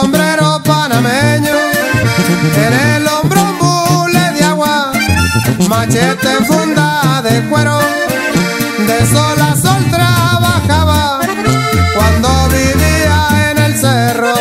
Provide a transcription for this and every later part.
sombrero panameño, en el hombro un bule de agua, machete en funda de cuero, de sol a sol trabajaba cuando vivía en el cerro.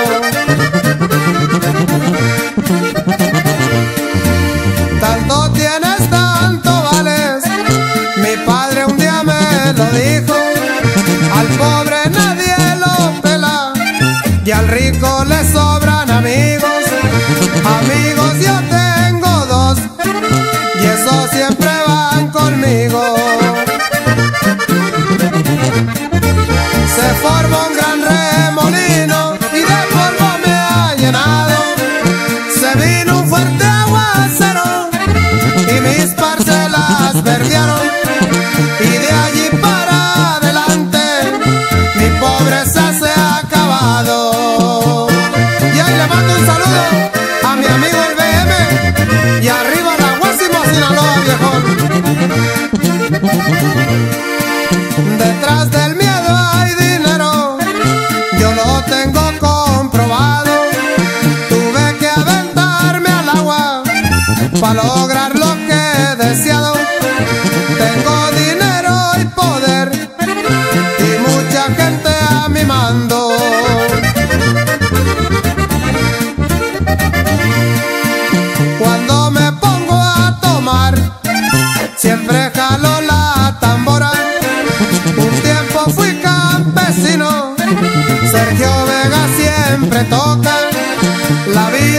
Tanto tienes, tanto vales, mi padre un día me lo dijo, al pobre nadie lo pela y al rico le sobran amigos. Amigos yo tengo dos y esos siempre van conmigo. Se forma un gran remolino y de polvo me ha llenado. Se vino un fuerte aguacero y mis parcelas verdearon, y de allí para adelante mi pobreza se ha acabado. Y ahí le mando un saludo a mi amigo el BM y arriba la Guásimo, Sinaloa, viejón. Detrás del miedo hay dinero, yo lo tengo comprobado. Tuve que aventarme al agua para lograr lo que he deseado. Tengo dinero y poder y mucha gente a mi mando. Cuando me pongo a tomar, siempre jalo la tambora. Un tiempo fui campesino, Sergio Vega siempre toca. La vida